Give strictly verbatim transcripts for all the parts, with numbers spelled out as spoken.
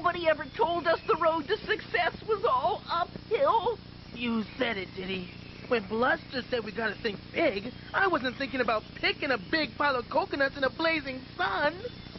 nobody ever told us the road to success was all uphill. You said it, Diddy. When Bluster said we gotta think big, I wasn't thinking about picking a big pile of coconuts in a blazing sun.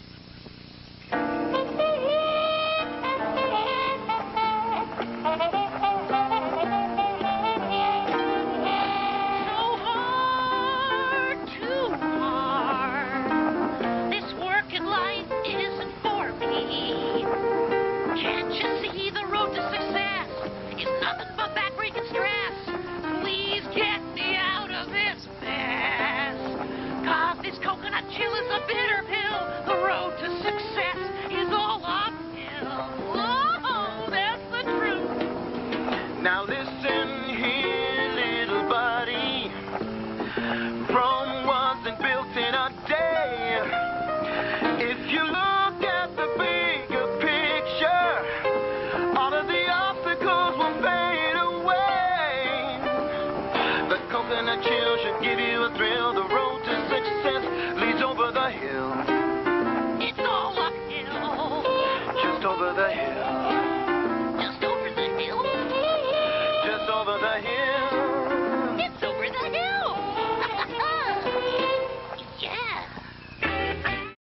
Chill is a bitter pill. The road to success is all uphill. Oh, that's the truth. Now listen here, little buddy. Rome wasn't built in a day. If you look at the bigger picture, all of the obstacles will fade away. The coconut chill should give you a thrill. The road to success leads over the hill. It's all uphill. Just over the hill. Just over the hill. Just over the hill.